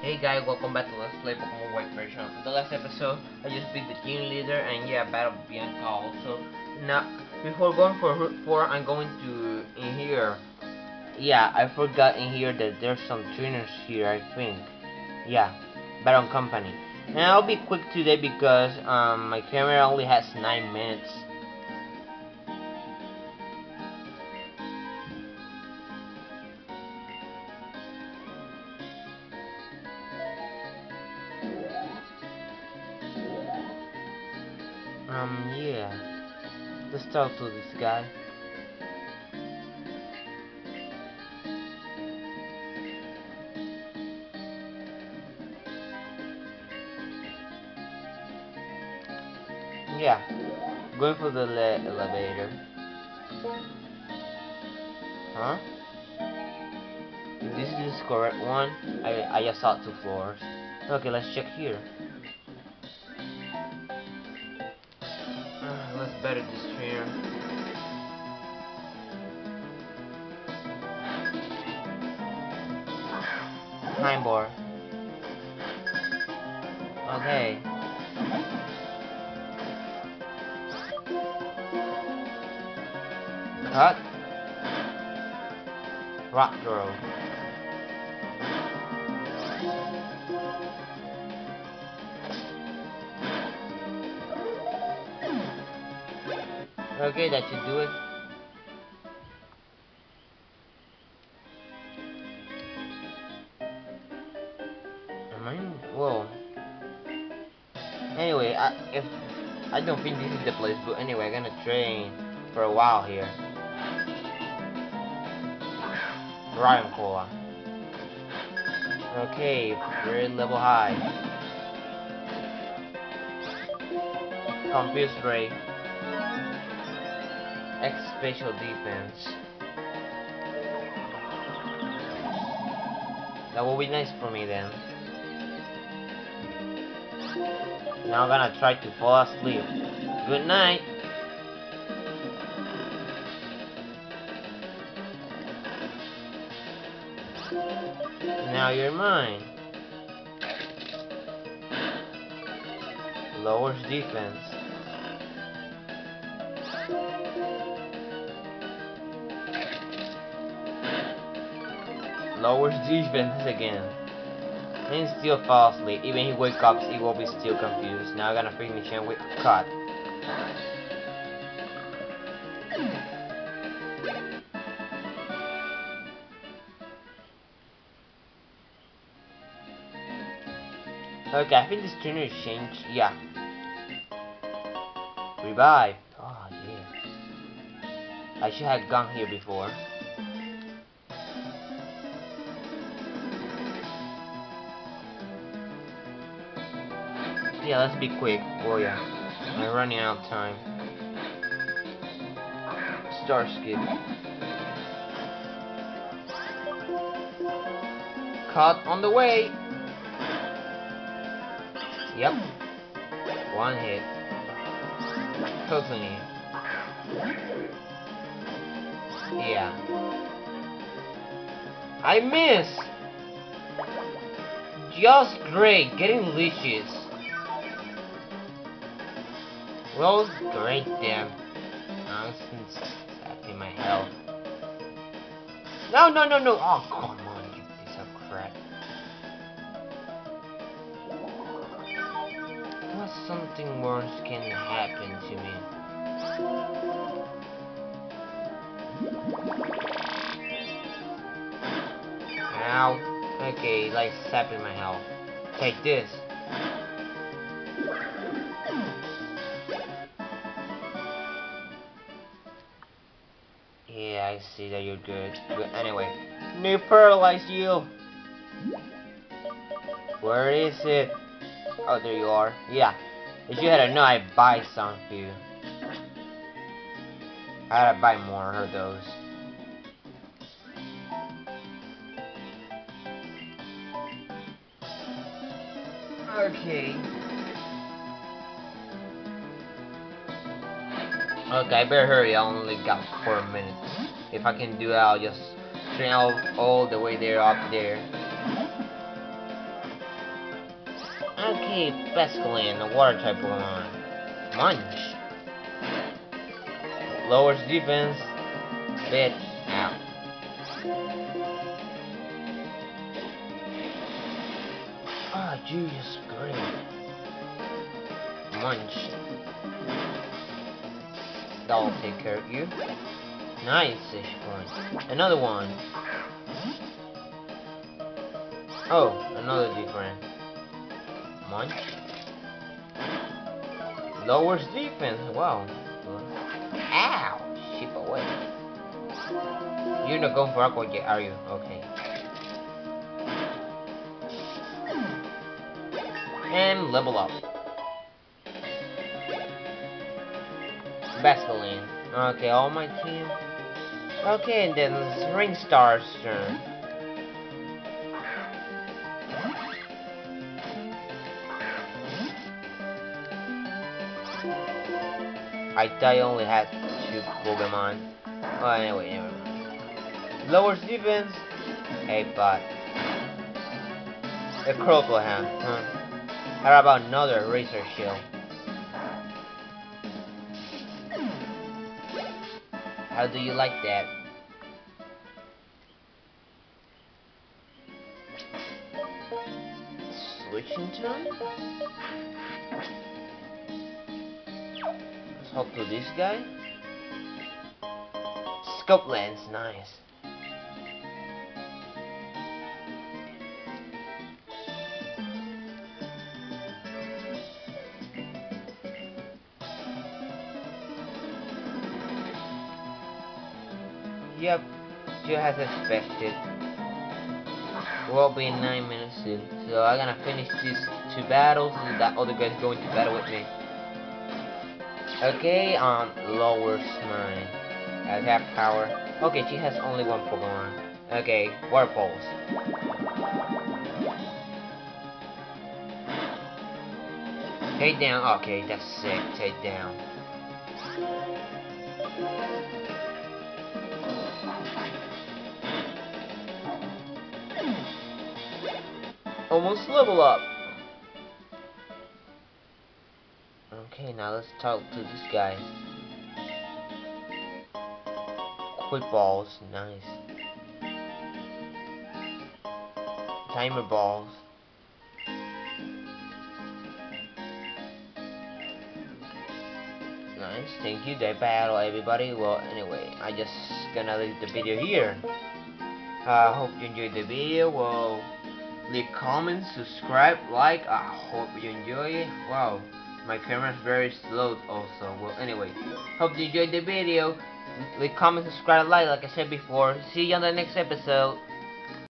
Hey guys, welcome back to Let's Play Pokemon White version. In the last episode, I just beat the gym leader and yeah, battle Bianca also. Now, before going for Route 4, I'm going to in here. Yeah, I forgot in here that there's some trainers here, I think. Yeah, Baron Company. And I'll be quick today because my camera only has 9 minutes. Yeah. Let's talk to this guy. Yeah, going for the elevator. Huh? If this is the correct one, I just saw 2 floors. Okay, let's check here. Let's better this trainer. Time bar. Okay. Cut. Rock throw. Okay, that should do it. Whoa. Anyway, if I don't think this is the place, but anyway, I'm gonna train for a while here. Ryan Cola. Okay, we're level high. Confused Ray. X special defense. That will be nice for me then. Now I'm gonna try to fall asleep. Good night. Now you're mine. Lowers defense. Lowers defense again. And still fall asleep. Even he wakes up, he will be still confused. Now I'm gonna finish him with a cut. Okay, I think this trainer is changed. Yeah. Revive. Oh yeah. I should have gone here before. Yeah, let's be quick. Oh yeah. I'm running out of time. Star skip. Cut on the way. Yep. One hit. Totally. Yeah. I miss! Just great. Getting leashes. Well, great damn. Nonsense. Sapping my health. No, no, no, no. Oh, come on, you piece of crap. What something worse can happen to me? Ow. Okay, like sapping my health. Take this. Yeah, I see that you're good. But anyway, new paralyze you. Where is it? Oh, there you are. Yeah. If you had a know, I'd buy some for you. I gotta buy more of those. Okay. Okay, I better hurry. I only got 4 minutes. If I can do that, I'll just train all the way there up there. Okay, Basculin, the water type Pokemon. Munch. Lowers defense. Bit out. Ah, Julius Great. Munch. That'll take care of you. Nice-ish point. Another one. Oh, another different. Munch. Lowers defense. Wow. Ow! Ship away. You're not going for Aqua yet, are you? Okay. And level up. Basculin. Okay, all my team. Okay, and then it's Ringstar's turn. I thought I only had 2 Pokemon. Oh, anyway, never mind. Lowers defense. Hey, but a Crocodile Hand, huh? How about another Razor Shield? How do you like that? Switching turn? Let's talk to this guy. Scope lens, nice. Yep, just as expected. We'll be in 9 minutes soon, so I'm gonna finish these 2 battles, and that other guy's going to battle with me. Okay, lowers mine. Attack power. Okay, she has only 1 Pokemon. Okay, Water Pulse. Take down. Okay, that's sick. Take down. Almost level up. Okay, now let's talk to this guy. Quick balls, nice. Timer balls. Nice, thank you. They battle everybody. Well, anyway, I just gonna leave the video here. Hope you enjoyed the video. Well, leave comments, subscribe, like. I hope you enjoy it. Wow, my camera's very slow also. Well, anyway, hope you enjoyed the video. Leave comments, subscribe, like I said before. See you on the next episode.